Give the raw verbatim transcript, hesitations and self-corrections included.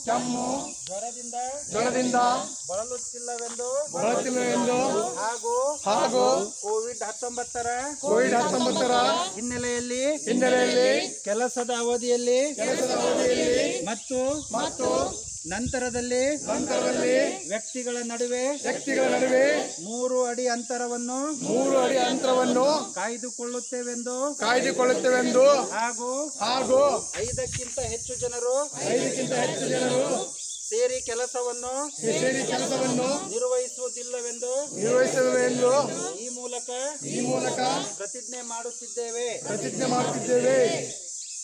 ಕೆಮ್ಮು ಜ್ವರದಿಂದ ಜ್ವರದಿಂದ ಬಳಲುತ್ತಿಲ್ಲವೆಂದು ಬಳಲುತ್ತಿಲ್ಲವೆಂದು ಹಾಗೂ ಹಾಗೂ ಕೋವಿಡ್ ಹತ್ತೊಂಬತ್ತರ ಕೋವಿಡ್ ಹತ್ತೊಂಬತ್ತರ ಹಿನ್ನೆಲೆಯಲ್ಲಿ ಹಿನ್ನೆಲೆಯಲ್ಲಿ ಕೆಲಸದ ಅವಧಿಯಲ್ಲಿ ಕೆಲಸದ ಅವಧಿಯಲ್ಲಿ ಮತ್ತು ಮತ್ತು ನಂತರದಲ್ಲಿ ನಂತರದಲ್ಲಿ ವ್ಯಕ್ತಿಗಳ ನಡುವೆ ವ್ಯಕ್ತಿಗಳ ನಡುವೆ ಮೂರು ಅಡಿ ಅಂತರವನ್ನು ಮೂರು ಅಡಿ ಅಂತರವನ್ನು ಕಾಯ್ದುಕೊಳ್ಳುತ್ತೇವೆಂದು ಕಾಯ್ದುಕೊಳ್ಳುತ್ತೇವೆಂದು ಹಾಗೂ ಹಾಗೂ ಐದಕ್ಕಿಂತ ಹೆಚ್ಚು ಜನರು ಐದಕ್ಕಿಂತ ಹೆಚ್ಚು ಜನರು ಸೇರಿ ಕೆಲಸವನ್ನು ಸೇರಿ ಕೆಲಸವನ್ನು ನಿರ್ವಹಿಸುವುದಿಲ್ಲವೆಂದು ನಿರ್ವಹಿಸಲೆಂದು ಈ ಮೂಲಕ ಈ ಮೂಲಕ ಪ್ರತಿಜ್ಞೆ ಮಾಡುತ್ತಿದ್ದೇವೆ ಪ್ರತಿಜ್ಞೆ ಮಾಡುತ್ತಿದ್ದೇವೆ.